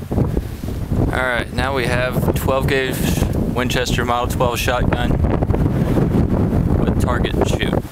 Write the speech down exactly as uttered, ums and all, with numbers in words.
Alright, now we have twelve gauge Winchester Model twelve shotgun with target and shoot.